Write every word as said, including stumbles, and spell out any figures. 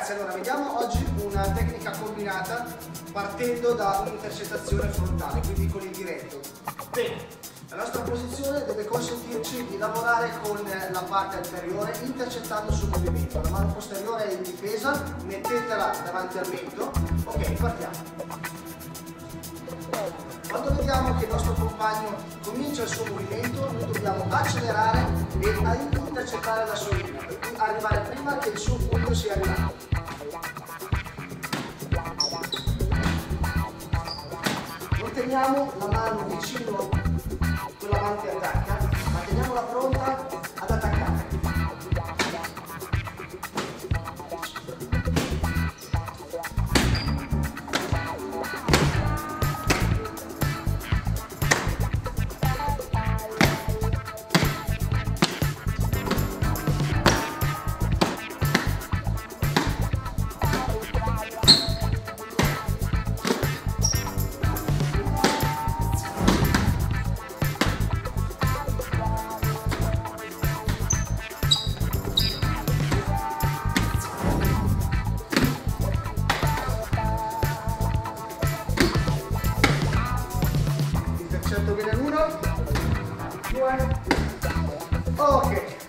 Ragazzi, allora vediamo oggi una tecnica combinata partendo da un'intercettazione frontale, quindi con il diretto. Bene, la nostra posizione deve consentirci di lavorare con la parte anteriore intercettando sul movimento. La mano posteriore è in difesa, mettetela davanti al mento. Ok, partiamo. Quando vediamo che il nostro compagno comincia il suo movimento, noi dobbiamo accelerare e intercettare la sua linea, per cui arrivare prima che il suo punto sia arrivato. Non teniamo la mano vicino a quella mano che attacca, ma teniamola pronta ad attaccare. Bene l'uno, due, ok.